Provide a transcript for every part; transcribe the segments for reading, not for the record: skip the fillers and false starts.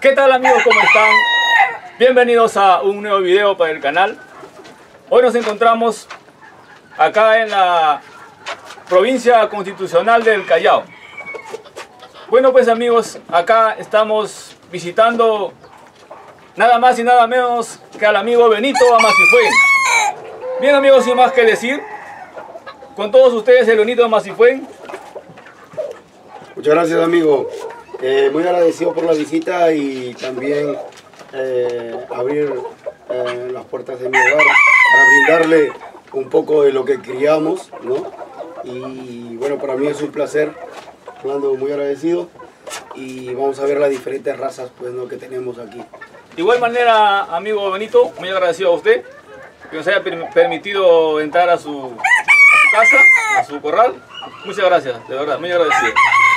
¿Qué tal amigos? ¿Cómo están? Bienvenidos a un nuevo video para el canal. Hoy nos encontramos acá en la provincia constitucional del Callao. Bueno pues amigos, acá estamos visitando nada más y nada menos que al amigo Benito Amasifuén. Bien amigos, sin más que decir, con todos ustedes el Benito Amasifuén. Muchas gracias amigo, muy agradecido por la visita y también abrir las puertas de mi hogar para brindarle un poco de lo que criamos, ¿no? Y bueno, para mí es un placer, Orlando, muy agradecido, y vamos a ver las diferentes razas pues, ¿no? que tenemos aquí. De igual manera, amigo Benito, muy agradecido a usted que nos haya permitido entrar a su casa, a su corral. Muchas gracias, de verdad, muy agradecido.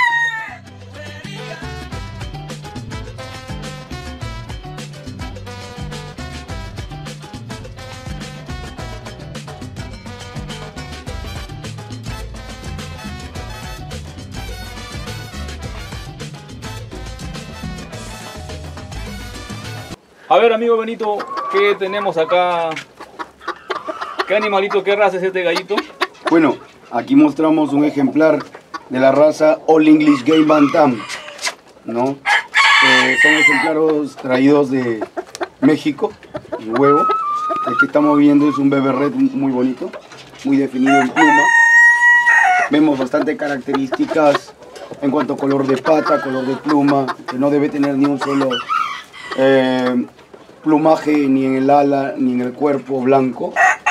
A ver amigo Benito, ¿qué tenemos acá? ¿Qué animalito, qué raza es este gallito? Bueno, aquí mostramos un ejemplar de la raza All English Game Bantam, ¿no? Son ejemplares traídos de México, el huevo. El que estamos viendo es un bebé red muy bonito, muy definido en pluma. Vemos bastantes características en cuanto a color de pata, color de pluma, que no debe tener ni un solo plumaje ni en el ala ni en el cuerpo blanco.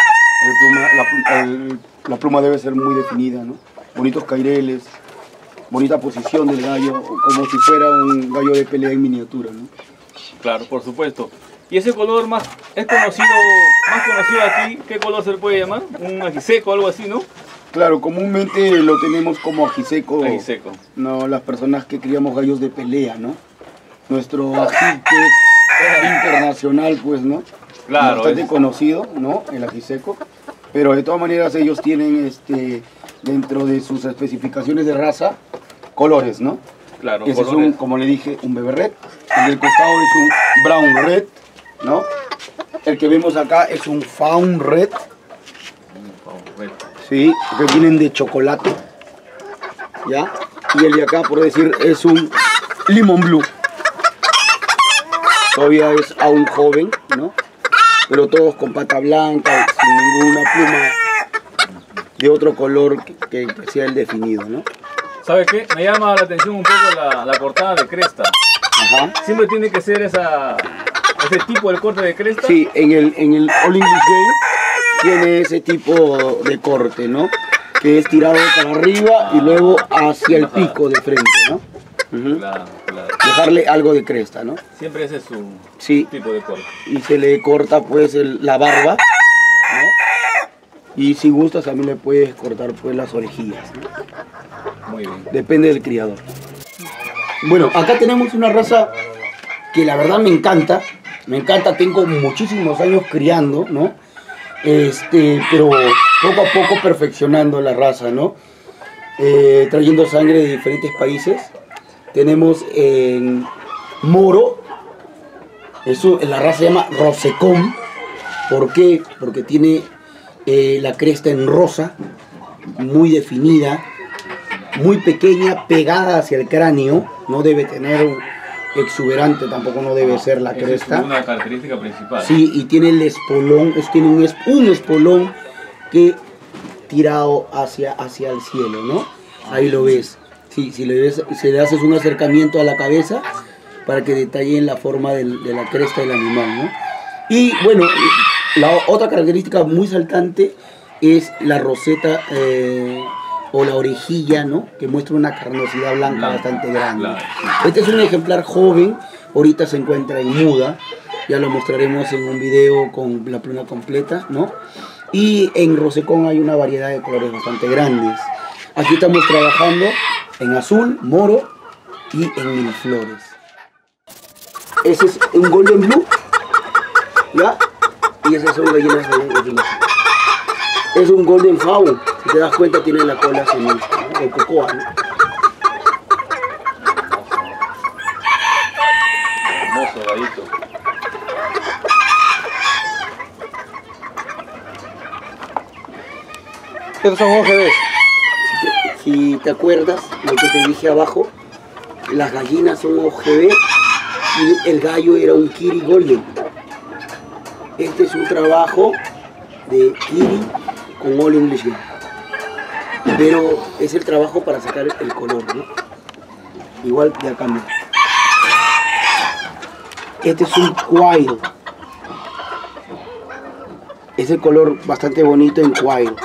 La pluma debe ser muy definida, ¿no? Bonitos caireles, bonita posición del gallo, como si fuera un gallo de pelea en miniatura, ¿no? Claro, por supuesto. Y ese color más conocido aquí, ¿qué color se le puede llamar? Un ajiseco, algo así, ¿no? Claro, comúnmente lo tenemos como ajiseco. Ajiseco. No, las personas que criamos gallos de pelea, ¿no? Nuestro ají que es internacional, pues, ¿no? Claro. Bastante conocido, ¿no? El ajiseco. Pero de todas maneras ellos tienen, dentro de sus especificaciones de raza, colores, ¿no? Claro, ese colores. Es un, como le dije, un bebé red. El del costado es un brown red, ¿no? El que vemos acá es un fawn red. Sí, que vienen de chocolate, ¿ya? Y el de acá, por decir, es un lemon blue. Todavía es aún joven, ¿no? Pero todos con pata blanca, sin ninguna pluma de otro color que sea el definido, ¿no? ¿Sabe qué? Me llama la atención un poco la cortada de cresta. Ajá. ¿Siempre tiene que ser ese tipo de corte de cresta? Sí, en el All English Game tiene ese tipo de corte, ¿no? Que es tirado para arriba y luego hacia el pico de frente, ¿no? Claro. Dejarle algo de cresta, ¿no? Siempre ese es su tipo de corte. Y se le corta pues la barba, ¿no? Y si gustas también le puedes cortar pues las orejillas, ¿no? Muy bien. Depende del criador. Bueno, acá tenemos una raza que la verdad me encanta, tengo muchísimos años criando, ¿no? Pero poco a poco perfeccionando la raza, ¿no? Trayendo sangre de diferentes países. Tenemos en Moro, la raza se llama Rosecón. ¿Por qué? Porque tiene la cresta en rosa, muy definida, muy pequeña, pegada hacia el cráneo. No debe tener un exuberante, tampoco no debe ser la cresta. Es una característica principal. Sí, y tiene el espolón, tiene un espolón que tirado hacia el cielo, ¿no? Ahí lo ves. Sí, si le haces un acercamiento a la cabeza para que detallen la forma de la cresta del animal, ¿no? Y bueno, la otra característica muy saltante es la roseta o la orejilla, ¿no? Que muestra una carnosidad blanca bastante grande. Este es un ejemplar joven, ahorita se encuentra en muda, ya lo mostraremos en un video con la pluma completa, ¿no? Y en Rosecón hay una variedad de colores bastante grandes. Aquí estamos trabajando en azul, moro y en milflores. Ese es un golden blue, ¿ya? Y esas son gallinas de es un golden fowl. Si te das cuenta tiene la cola semilla, ¿no? De cocoa, ¿no? Hermoso gallito. Estos son OGBs. Si te acuerdas lo que te dije abajo, las gallinas son OGB y el gallo era un Kiri Golden. Este es un trabajo de Kiri con All English Game. Pero es el trabajo para sacar el color, ¿no? Igual ya cambia. Este es un Quail. Es el color bastante bonito en Quail.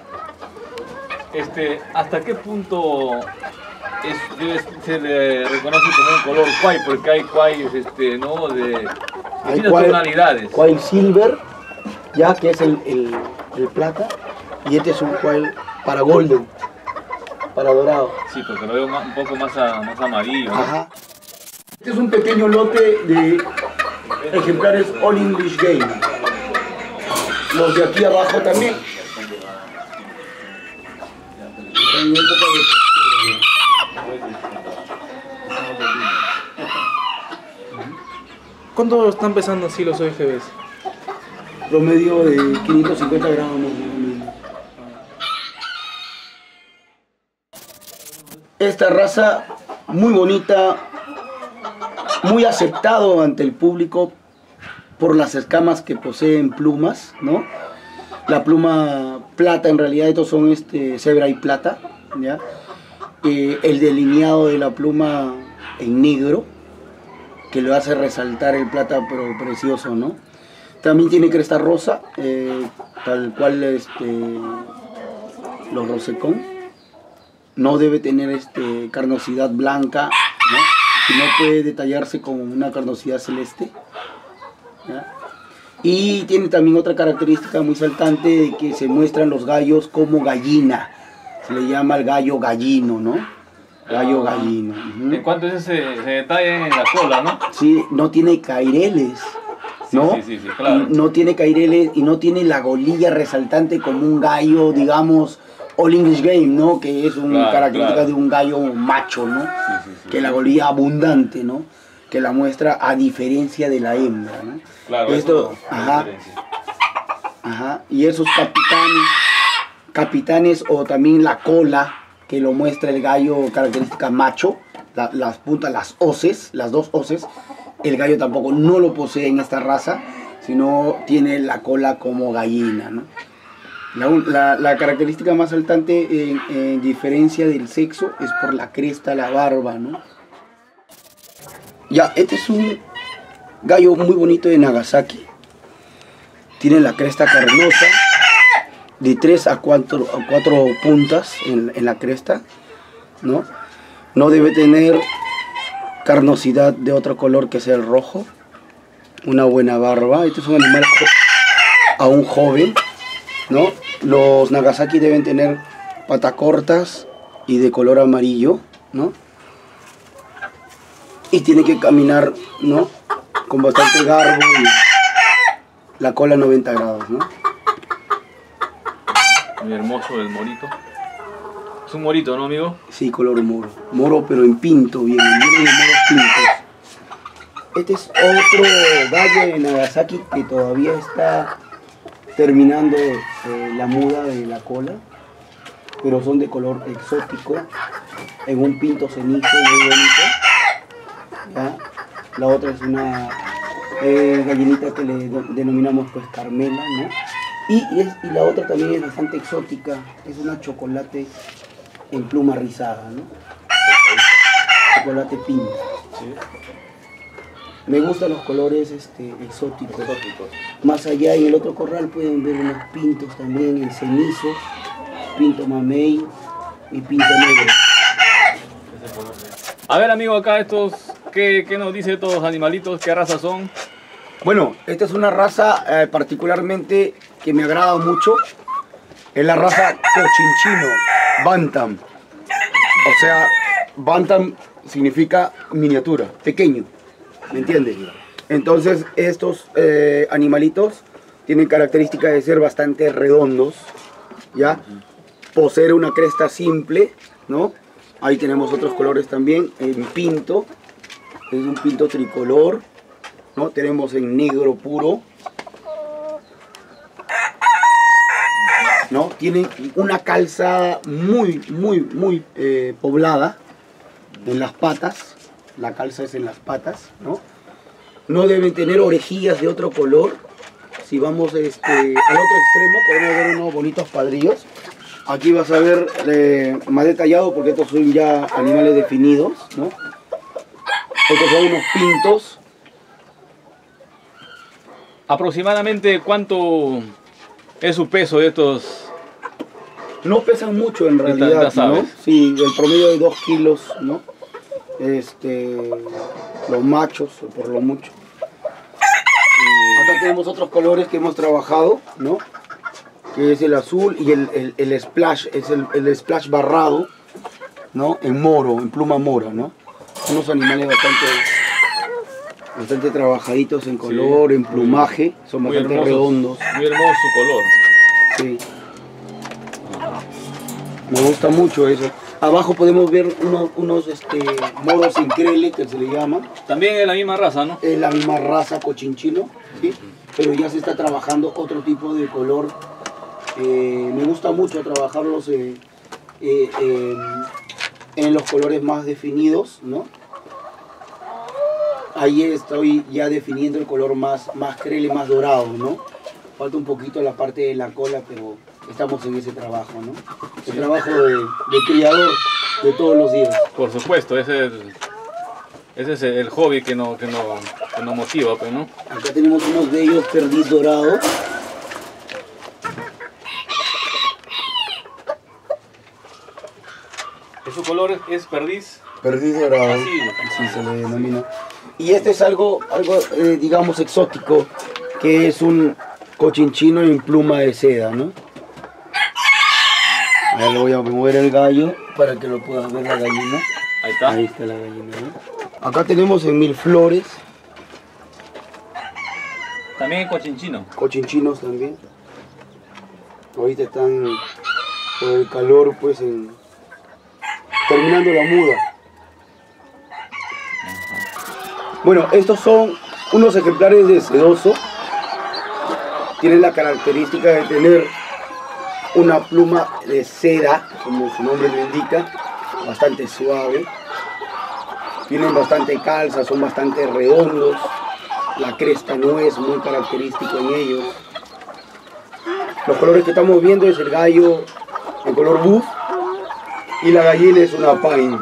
¿Hasta qué punto se le reconoce como un color Quail? Porque hay Quails, ¿no? De distintas tonalidades. Quail Silver, ya que es el plata, y este es un Quail para Golden, para dorado. Sí, porque lo veo un poco más amarillo, ¿no? Ajá. Este es un pequeño lote de ejemplares All English Game. Los de aquí abajo también. En época de ¿Cuánto están pesando así los OGBs? promedio de 550 gramos. Esta raza muy bonita, muy aceptado ante el público por las escamas que poseen plumas, ¿no? La pluma plata, en realidad estos son cebra y plata, ¿ya? El delineado de la pluma en negro, que lo hace resaltar el plata, pero precioso, ¿no? También tiene cresta rosa, tal cual los rosecón. No debe tener carnosidad blanca, ¿no? Sino puede detallarse con una carnosidad celeste, ¿ya? Y tiene también otra característica muy saltante de que se muestran los gallos como gallina. Se le llama el gallo gallino, ¿no? Gallo gallino. En cuanto a ese detalle en la cola, ¿no? Sí, no tiene caireles, ¿no? Sí, claro. No tiene caireles y no tiene la golilla resaltante como un gallo, digamos, All English Game, ¿no? Que es una característica de un gallo macho, ¿no? Que la golilla abundante, ¿no? Que la muestra a diferencia de la hembra, ¿no? Claro, esto, ajá, y esos capitanes o también la cola que lo muestra el gallo, característica macho, las puntas, las hoces, las dos hoces, el gallo tampoco no lo posee en esta raza, sino tiene la cola como gallina, ¿no? La característica más saltante en diferencia del sexo es por la cresta, la barba, ¿no? Ya, este es un gallo muy bonito de Nagasaki. Tiene la cresta carnosa, de 3 a 4 puntas en la cresta, ¿no? No debe tener carnosidad de otro color que sea el rojo. Una buena barba. Este es un animal aún joven, ¿no? Los Nagasaki deben tener patas cortas y de color amarillo, ¿no? Y tiene que caminar, ¿no? Con bastante garbo y la cola 90 grados, ¿no? Muy hermoso el morito. Es un morito, ¿no, amigo? Sí, color moro. Moro, pero en pinto, bien de moros pintos. Este es otro gallo de Nagasaki que todavía está terminando la muda de la cola, pero son de color exótico, en un pinto cenizo muy bonito, ¿ya? La otra es una gallinita que le denominamos pues Carmela, ¿no? Y la otra también es bastante exótica, es una chocolate en pluma rizada, ¿no? Chocolate pinto. Sí. Me gustan los colores exóticos. Más allá en el otro corral pueden ver unos pintos también, el cenizo, pinto mamey y pinto negro. A ver, amigo, acá ¿qué nos dice estos animalitos? ¿Qué raza son? Bueno, esta es una raza particularmente que me agrada mucho. Es la raza Cochinchino, Bantam. O sea, Bantam significa miniatura, pequeño. ¿Me entiendes? Entonces estos animalitos tienen características de ser bastante redondos, ¿ya? Poseer una cresta simple, ¿no? Ahí tenemos otros colores también, en pinto, es un pinto tricolor, ¿no? Tenemos en negro puro, ¿no? Tienen una calza muy poblada en las patas. La calza es en las patas, ¿no? No deben tener orejillas de otro color. Si vamos al otro extremo, podemos ver unos bonitos padrillos. Aquí vas a ver más detallado porque estos son ya animales definidos, ¿no? Estos son unos pintos. ¿Aproximadamente cuánto es su peso de estos? No pesan mucho en realidad, ¿no? Sí, el promedio de 2 kilos, ¿no? Los machos, por lo mucho. Acá tenemos otros colores que hemos trabajado, ¿no? Que es el azul y el splash, es el splash barrado, ¿no? En moro, en pluma mora, ¿no? Unos animales bastante trabajaditos en color, sí, en plumaje, son bastante redondos. Muy hermoso su color. Sí. Me gusta mucho eso. Abajo podemos ver unos moros sin crele, que se le llama. También es la misma raza, ¿no? Es la misma raza cochinchino, ¿sí? Pero ya se está trabajando otro tipo de color. Me gusta mucho trabajarlos en los colores más definidos, ¿no? Ahí estoy ya definiendo el color más crele, más dorado, ¿no? Falta un poquito la parte de la cola, pero estamos en ese trabajo, ¿no? El trabajo de criador de todos los días. Por supuesto, ese es el hobby que nos motiva, pues, ¿no? Acá tenemos unos bellos perdiz dorados. ¿Su color es perdiz? Perdiz dorado. Así se le denomina. Y este es algo digamos, exótico, que es un cochinchino en pluma de seda, ¿no? Ahora le voy a mover el gallo para que lo puedas ver la gallina. Ahí está. Ahí está la gallina, ¿no? Acá tenemos en Mil Flores. También cochinchino. Cochinchinos también. Ahorita están por el calor, pues, terminando la muda. Bueno, estos son unos ejemplares de sedoso. Tienen la característica de tener una pluma de seda, como su nombre lo indica, bastante suave. Tienen bastante calza, son bastante redondos. La cresta no es muy característico en ellos. Los colores que estamos viendo es el gallo en color buff y la gallina es una pine.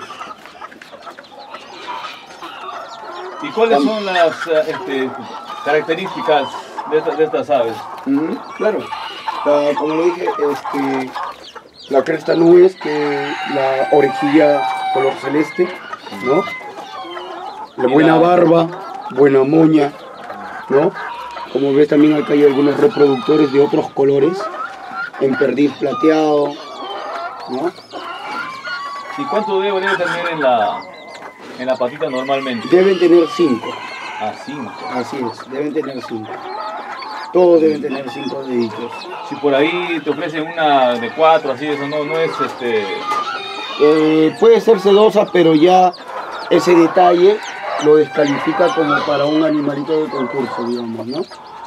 ¿Y cuáles son las características de estas aves? Claro, como lo dije, la cresta nubes, que la orejilla color celeste, ¿no? La buena barba, buena moña, ¿no? Como ves también acá hay algunos reproductores de otros colores, en perdiz plateado, ¿no? ¿Y cuánto debería tener en la patita normalmente? Deben tener 5. Ah, 5. Así es, deben tener 5. Todos deben tener 5 deditos. Si por ahí te ofrecen una de 4, así, eso no es puede ser sedosa, pero ya ese detalle lo descalifica como para un animalito de concurso, digamos, ¿no?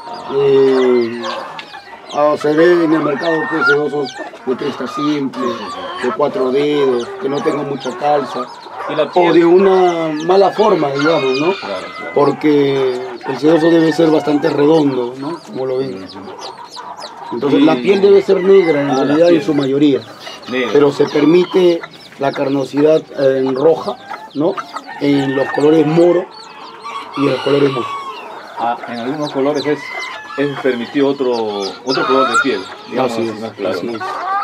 Se ve en el mercado, pues, sedosos de cresta simple, de 4 dedos, que no tengan mucha calza, o de una mala forma, digamos, ¿no? Claro. Porque el sedoso debe ser bastante redondo, ¿no? Como lo ven. Entonces la piel debe ser negra en realidad en su mayoría, pero se permite la carnosidad en roja, ¿no? En los colores moro y en los colores moro. En algunos colores es permitido otro color de piel, digamos, así es, más claro. así es.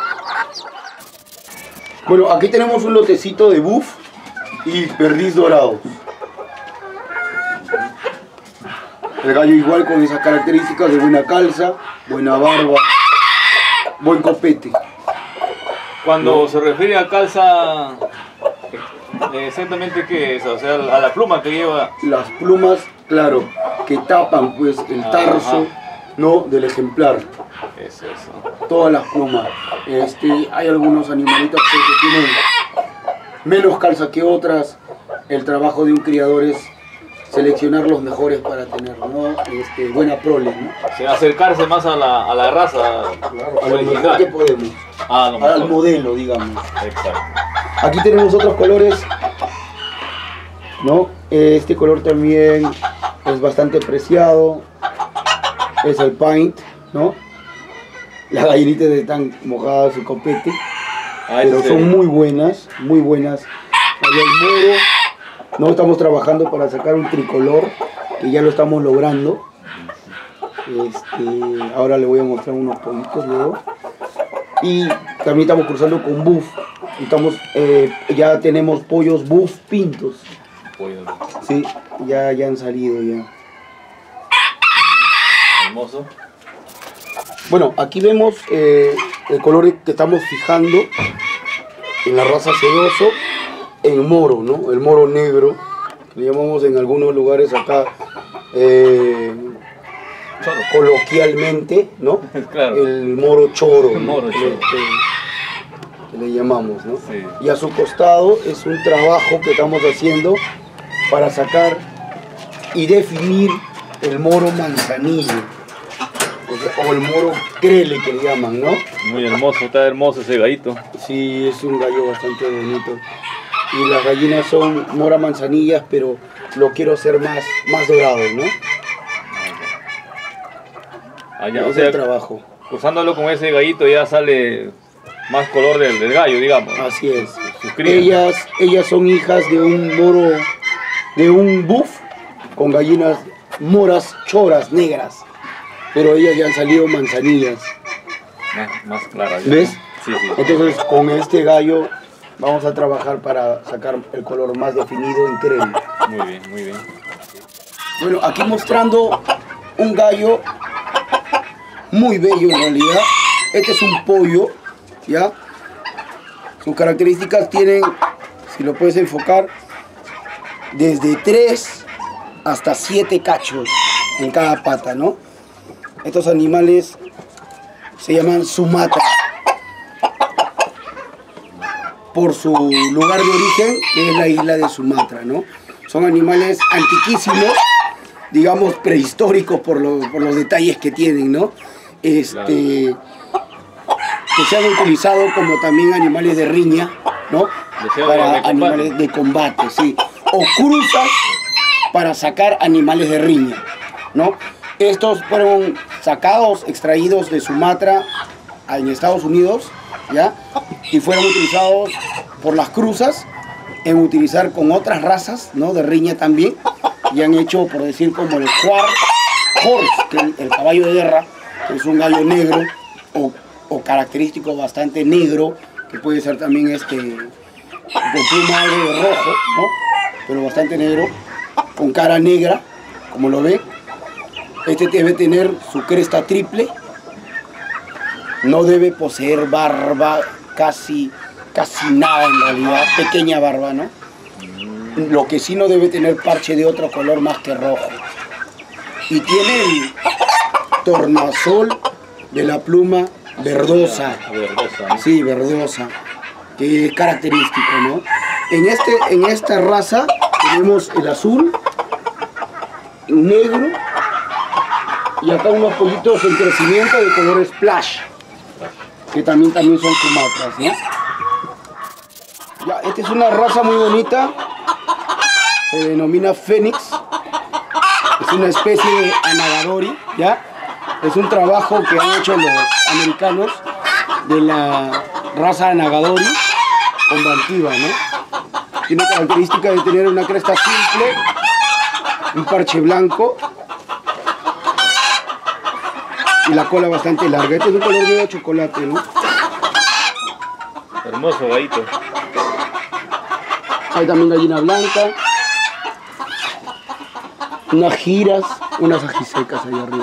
Bueno, aquí tenemos un lotecito de buff y perdiz dorado. El gallo igual con esas características de buena calza, buena barba, buen copete. Cuando se refiere a calza, exactamente qué es, o sea, a la pluma que lleva. Las plumas, claro, que tapan pues el tarso, ¿no? Del ejemplar. Es eso. Todas las plumas. Hay algunos animalitos que tienen menos calza que otras. El trabajo de un criador es seleccionar los mejores para tener, ¿no? Buena prole, ¿no? O sea, acercarse más a la raza Claro, a lo mejor que podemos, al modelo, digamos. Exacto. Aquí tenemos otros colores, ¿no? Este color también es bastante preciado, es el paint, ¿no? Las gallinitas están mojadas su copete, pero son muy buenas, muy buenas. Ahí el moro, no, estamos trabajando para sacar un tricolor, que ya lo estamos logrando. Ahora le voy a mostrar unos pollitos luego. Y también estamos cruzando con buff. Ya tenemos pollos buff pintos. Sí, ya han salido ya. Hermoso. Bueno, aquí vemos el color que estamos fijando en la raza sedoso, en moro, ¿no? El moro negro, que le llamamos en algunos lugares acá coloquialmente, ¿no? Claro. El moro choro, ¿no? Moro choro. Que le llamamos, ¿no? Sí. Y a su costado es un trabajo que estamos haciendo para sacar y definir el moro manzanillo, o el moro crele que le llaman, ¿no? Muy hermoso, está hermoso ese gallito. Sí, es un gallo bastante bonito. Y las gallinas son mora manzanillas, pero lo quiero hacer más dorado, ¿no? Allá, Ese o sea, es el trabajo. cruzándolo con ese gallito ya sale más color del gallo, digamos. Así es. Sus crías. Ellas son hijas de un moro, de un buff con gallinas moras choras negras, pero ellas ya han salido manzanillas. Más claras. ¿Ves? Sí, sí. Entonces con este gallo vamos a trabajar para sacar el color más definido en crema. Muy bien, muy bien. Bueno, aquí mostrando un gallo muy bello en realidad. Este es un pollo, ¿ya? Sus características tienen, si lo puedes enfocar, desde 3 hasta 7 cachos en cada pata, ¿no? Estos animales se llaman Sumatra, por su lugar de origen, que es la isla de Sumatra, ¿no? Son animales antiquísimos, digamos prehistóricos por los detalles que tienen, ¿no? Que se han utilizado como también animales de riña, ¿no? Para animales de combate, sí. O cruzas para sacar animales de riña, ¿no? Estos fueron sacados, extraídos de Sumatra en Estados Unidos, ¿ya? Y fueron utilizados por las cruzas en utilizar con otras razas, ¿no? De riña también. Y han hecho, por decir, como el horse, que el caballo de guerra, que es un gallo negro o característico bastante negro, que puede ser también con pluma algo de rojo, ¿no? Pero bastante negro, con cara negra, como lo ve. Este debe tener su cresta triple, no debe poseer barba, casi nada en realidad, pequeña barba, ¿no? Lo que sí no debe tener parche de otro color más que rojo. Y tiene el tornasol de la pluma verdosa. Verdosa, ¿no? Sí, verdosa, que es característico, ¿no? En esta raza tenemos el azul, el negro y acá unos pollitos en crecimiento de color splash, que también son sumatras, ¿no? Ya, esta es una raza muy bonita, se denomina Fénix, es una especie de anagadori, ¿ya? Es un trabajo que han hecho los americanos de la raza anagadori combativa, ¿no? Tiene característica de tener una cresta simple, un parche blanco y la cola bastante larga. Este es un color de chocolate, ¿no? Hermoso gallito. Hay también gallina blanca, unas giras, unas ajisecas ahí arriba.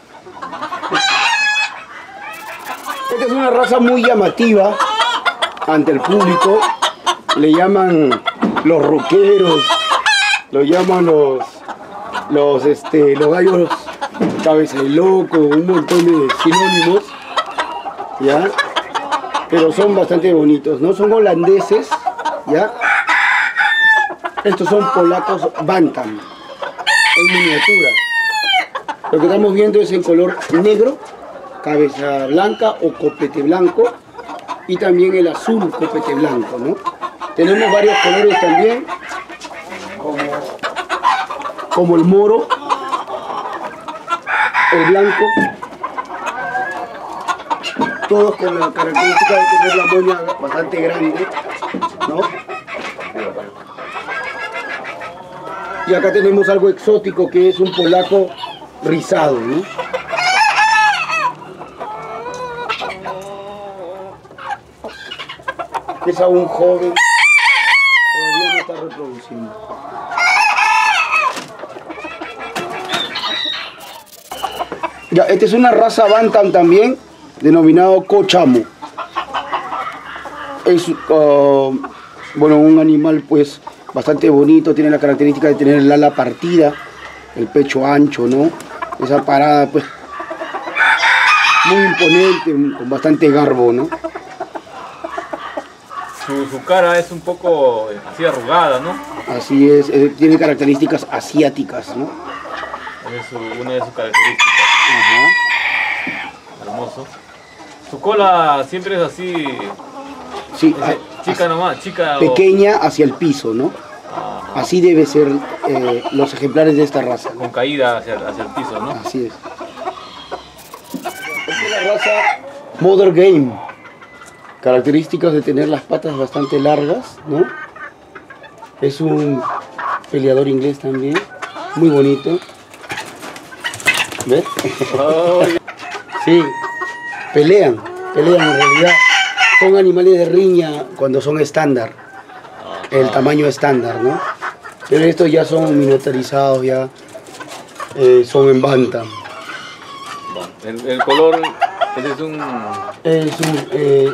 Esta es una raza muy llamativa ante el público. Le llaman los rockeros, lo llaman los gallos cabeza de loco, un montón de sinónimos, ¿ya? Pero son bastante bonitos, ¿no? Son holandeses, ¿ya? Estos son polacos Bantam, en miniatura. Lo que estamos viendo es en color negro, cabeza blanca o copete blanco, y también el azul copete blanco, ¿no? Tenemos varios colores también, como el moro, el blanco, todos con la característica de tener la moña bastante grande, ¿no? Y acá tenemos algo exótico que es un polaco rizado, ¿no? Es aún joven, todavía no está reproduciendo. Ya, esta es una raza Bantam también, denominado Cochamo. Es bueno, un animal pues bastante bonito, tiene la característica de tener el ala partida, el pecho ancho, ¿no? Esa parada pues muy imponente, con bastante garbo, ¿no? Su cara es un poco así arrugada, ¿no? Así es, tiene características asiáticas, ¿no? Es una de sus características. Ajá. Hermoso. Su cola siempre es así, Sí, chica nomás, chica pequeña hacia el piso, ¿no? Ajá. Así debe ser los ejemplares de esta raza, ¿no? Con caída hacia el piso, ¿no? Así es. Esta es la raza Mother Game. Características de tener las patas bastante largas, ¿no? Es un peleador inglés también, muy bonito. ¿Ves? Oh, Sí, pelean en realidad. Son animales de riña cuando son estándar, el tamaño estándar, ¿no? Pero estos ya son miniaturizados, ya son en bantam. el color, ese es un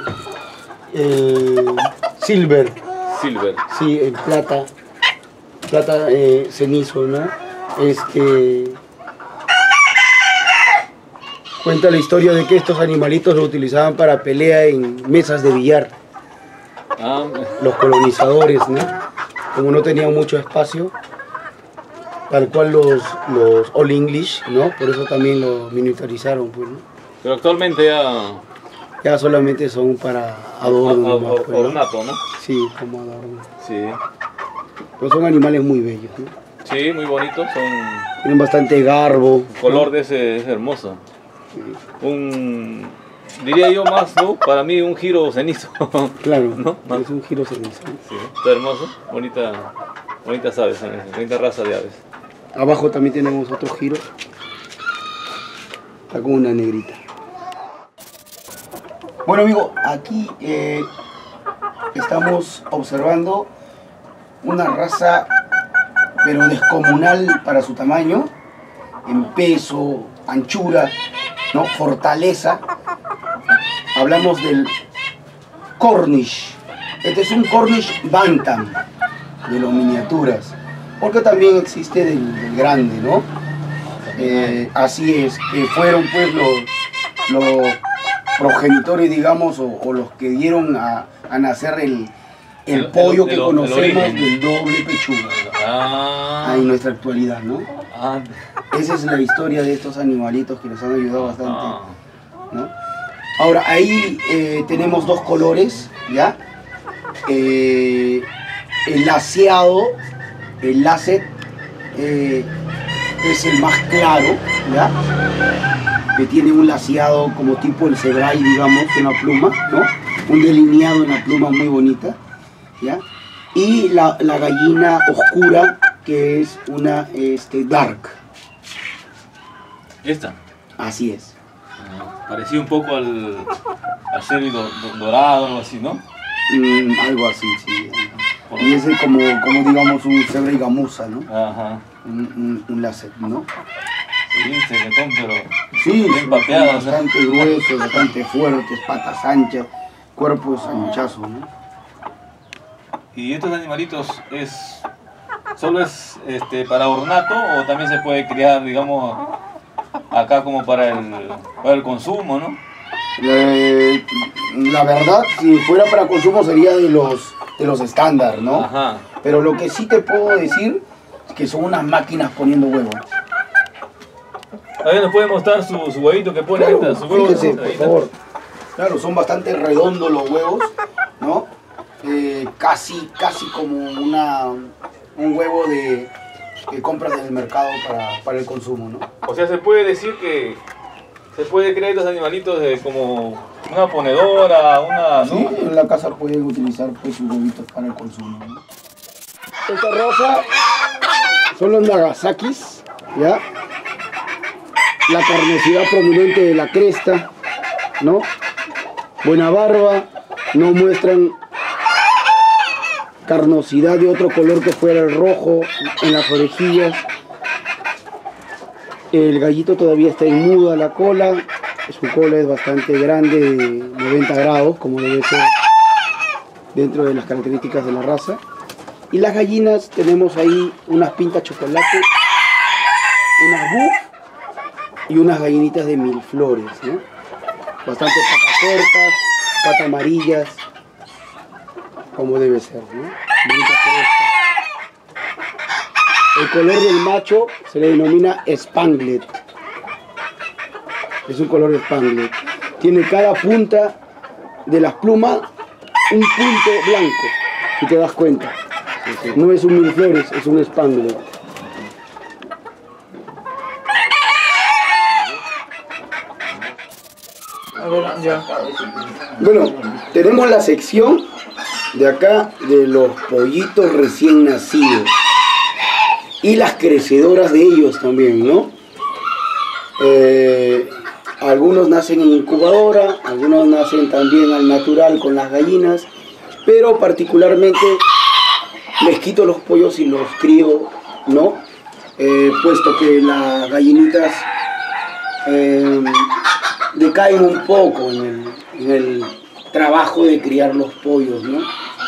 Silver, silver. sí, en plata cenizo, ¿no? Cuenta la historia de que estos animalitos lo utilizaban para pelea en mesas de billar, Ah, los colonizadores, ¿no? Como no tenían mucho espacio, tal cual los All English, ¿no? Por eso también lo miniaturizaron, pues, ¿no? pero actualmente ya Ya solamente son para adorno, nomás, pues, ¿no? ornato, ¿no? Sí, como adorno. Sí. Pero son animales muy bellos, ¿no? Sí, muy bonitos, Tienen bastante garbo. el color de ese es hermoso. Diría yo más, ¿no? Para mí un giro cenizo. Claro, ¿No? es un giro cenizo. Sí, está hermoso, bonitas aves, bonita raza de aves. Abajo también tenemos otro giro. Está con una negrita. Bueno, amigo, aquí estamos observando una raza, pero descomunal para su tamaño, en peso, anchura, ¿no? Fortaleza. Hablamos del Cornish. Este es un Cornish Bantam, de los miniaturas, porque también existe del grande, ¿no? Así es, que fueron pues los progenitores, digamos, o los que dieron a nacer el pollo que conocemos del doble pechuga en nuestra actualidad, ¿no? Esa es la historia de estos animalitos que nos han ayudado bastante, ¿no? Ahora, ahí tenemos dos colores, ¿ya? El laceado, el lacet, es el más claro, ¿ya? Que tiene un laceado como tipo el sebray, digamos, una pluma, ¿no? Un delineado en la pluma muy bonita, ¿ya? Y la gallina oscura, que es una dark. ¿Esta? Así es. Parecía un poco al cerdo dorado, algo así, ¿no? Algo así, sí. Y ese como digamos un cebra y gamuza, ¿no? Ajá. Un láser, ¿no? Sí, ceguetón, pero Sí, bien papeado, ¿no? bastante gruesos, bastante fuertes, patas anchas, cuerpos anchazos, ¿no? ¿Y estos animalitos solo es para ornato o también se puede criar, digamos, acá como para el consumo, ¿no? La verdad, si fuera para consumo sería de los estándar, ¿no? Ajá. Pero lo que sí te puedo decir que son unas máquinas poniendo huevos. A ver, ¿nos puede mostrar su huevito que pone Claro, ahorita? Su huevo, fíjense, ahí por está. favor. Claro, son bastante redondos los huevos, ¿no? Casi como un huevo que compras en el mercado para el consumo, ¿no? O sea, se puede decir que se puede crear estos animalitos como una ponedora, una... ¿no? Sí, en la casa pueden utilizar pues, sus huevitos para el consumo, ¿no? Esta raza son los Nagasakis, ¿ya? La carnosidad prominente de la cresta, ¿no? Buena barba, no muestran carnosidad de otro color que fuera el rojo en las orejillas. El gallito todavía está inmuda la cola, su cola es bastante grande, de 90 grados, como debe ser dentro de las características de la raza. Y las gallinas tenemos ahí unas pintas chocolate, unas buff y unas gallinitas de 1000 flores, ¿no? Bastante patas cortas, patas amarillas, como debe ser, ¿no? Bonita cresta. El color del macho se le denomina Spanglet. Es un color Spanglet. Tiene cada punta de las plumas un punto blanco, si te das cuenta. No es un 1000 flores, es un Spanglet. A ver, ya. Bueno, tenemos la sección de acá de los pollitos recién nacidos y las crecedoras de ellos también, ¿no? Algunos nacen en incubadora, algunos nacen también al natural con las gallinas, pero particularmente les quito los pollos y los crío, ¿no? Puesto que las gallinitas decaen un poco en el trabajo de criar los pollos, ¿no?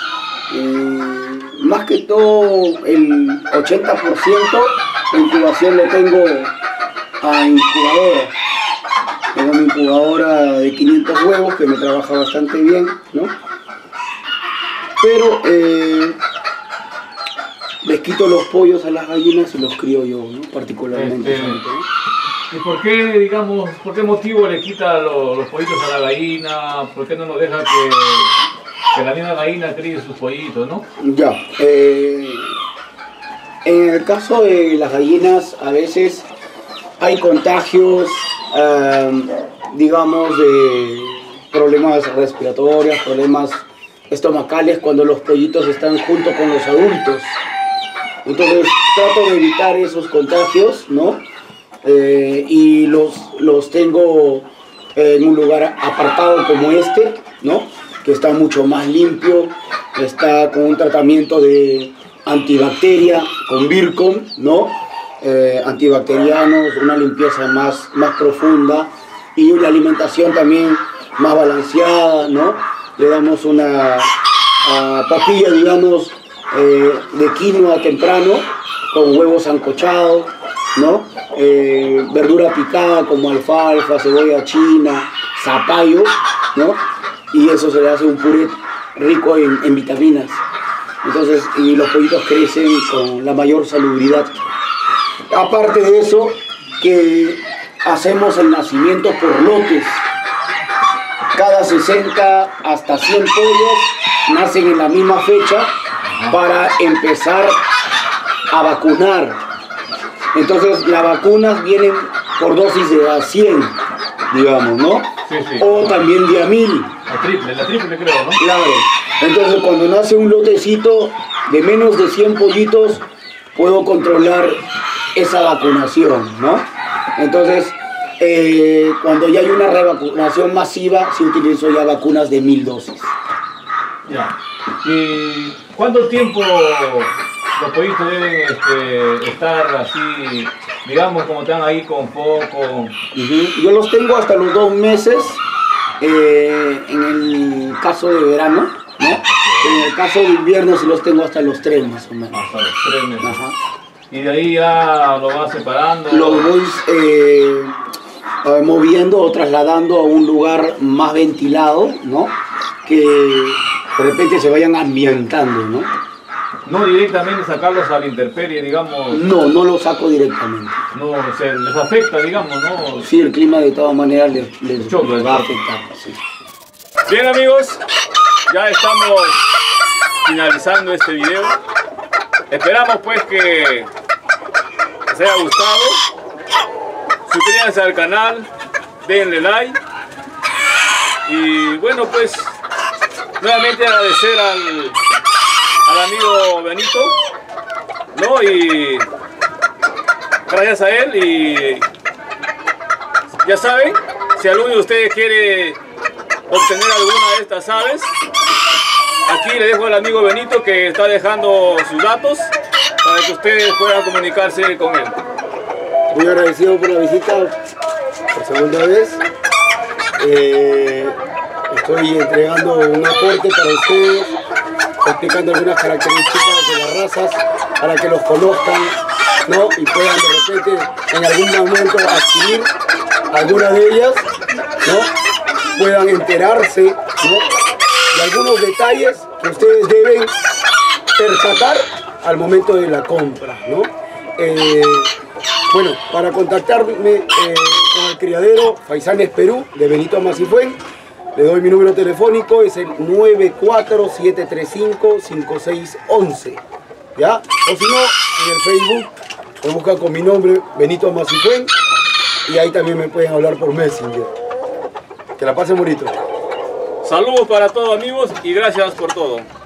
Más que todo el 80% de incubación lo tengo a incubadora. Tengo una incubadora de 500 huevos que me trabaja bastante bien, ¿no? Pero les quito los pollos a las gallinas y los crío yo, ¿no? Particularmente. ¿No? ¿Y por qué, digamos, por qué motivo le quita los pollitos a la gallina? ¿Por qué no nos deja que la misma gallina críe sus pollitos, no? Ya. En el caso de las gallinas, a veces hay contagios, digamos, de problemas respiratorios, problemas estomacales cuando los pollitos están junto con los adultos. Entonces trato de evitar esos contagios, ¿no? Y los tengo en un lugar apartado como este, ¿no? Que está mucho más limpio, está con un tratamiento de antibacteria, con Vircom, ¿no? Antibacterianos, una limpieza más profunda y una alimentación también más balanceada, ¿no? Le damos una papilla, digamos, de quinoa temprano, con huevos sancochados, ¿no? Verdura picada como alfalfa, cebolla china, zapallo, ¿no? Y eso se le hace un puré rico en vitaminas. Entonces, y los pollitos crecen con la mayor salubridad. Aparte de eso, que hacemos el nacimiento por lotes. Cada 60 hasta 100 pollos nacen en la misma fecha para empezar a vacunar. Entonces las vacunas vienen por dosis de a 100, digamos, ¿no? Sí, sí. O también de a 1000. La triple creo, ¿no? Claro. Entonces cuando nace un lotecito de menos de 100 pollitos, puedo controlar esa vacunación, ¿no? Entonces, cuando ya hay una revacunación masiva, se utilizan ya vacunas de 1000 dosis. Ya. ¿Y cuánto tiempo los pollitos deben estar así, digamos, como están ahí con foco? Yo los tengo hasta los 2 meses, en el caso de verano, ¿no? En el caso de invierno sí los tengo hasta los 3 más o menos. Hasta los 3 meses. Ajá. Y de ahí ya lo vas separando. Los voy moviendo o trasladando a un lugar más ventilado, ¿no? Que de repente se vayan ambientando, ¿no? No directamente sacarlos a la intemperie, digamos. No, no lo saco directamente. No, o sea, les afecta, digamos, ¿no? Sí, el clima de todas maneras les Choca, va a afectar. Sí. Bien, amigos, ya estamos finalizando este video. Esperamos pues que les haya gustado. Suscríbanse al canal, denle like. Y bueno, pues nuevamente agradecer al amigo Benito, ¿no? Y gracias a él. Y ya saben, si alguno de ustedes quiere obtener alguna de estas aves, aquí le dejo al amigo Benito que está dejando sus datos para que ustedes puedan comunicarse con él. Muy agradecido por la visita por segunda vez. Estoy entregando un aporte para ustedes, explicando algunas características de las razas para que los conozcan, ¿no? Y puedan de repente en algún momento adquirir algunas de ellas, ¿no? Puedan enterarse, ¿no? De algunos detalles que ustedes deben percatar al momento de la compra, ¿no? Bueno, para contactarme con el criadero Faisanes Perú de Benito Amasifuen, le doy mi número telefónico, es el 947355611, ¿ya? O si no, en el Facebook me buscan con mi nombre, Benito Amasifuen, y ahí también me pueden hablar por Messenger. Que la pasen bonito. Saludos para todos, amigos, y gracias por todo.